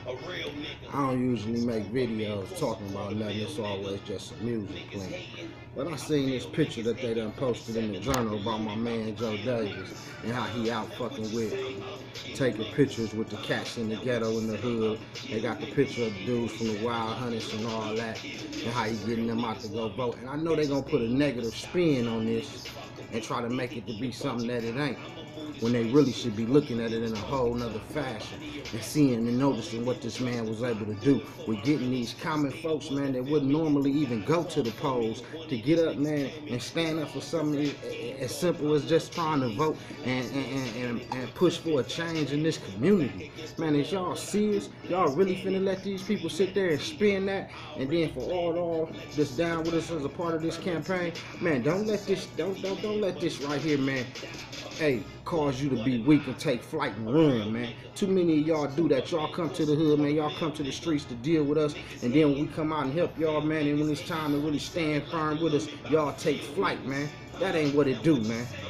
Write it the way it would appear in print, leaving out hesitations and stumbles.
I don't usually make videos talking about nothing. It's always just some music playing. But I seen this picture that they done posted in the journal about my man Joe Davis and how he out fucking with taking pictures with the cats in the ghetto in the hood. They got the picture of the dudes from the Wild Hunters and all that, and how he getting them out to go vote. And I know they gonna put a negative spin on this and try to make it to be something that it ain't, when they really should be looking at it in a whole nother fashion and seeing and noticing what this man was able to do with getting these common folks, man, that wouldn't normally even go to the polls to get up, man, and stand up for something as simple as just trying to vote and push for a change in this community. Man, is y'all serious? Y'all really finna let these people sit there and spin that? And then for all that's down with us as a part of this campaign, man, don't let this right here, man, hey, cause you to be weak and take flight and run, man. Too many of y'all do that. Y'all come to the hood, man. Y'all come to the streets to deal with us, and then when we come out and help y'all, man, and when it's time to really stand firm with us, y'all take flight, man. That ain't what it do, man.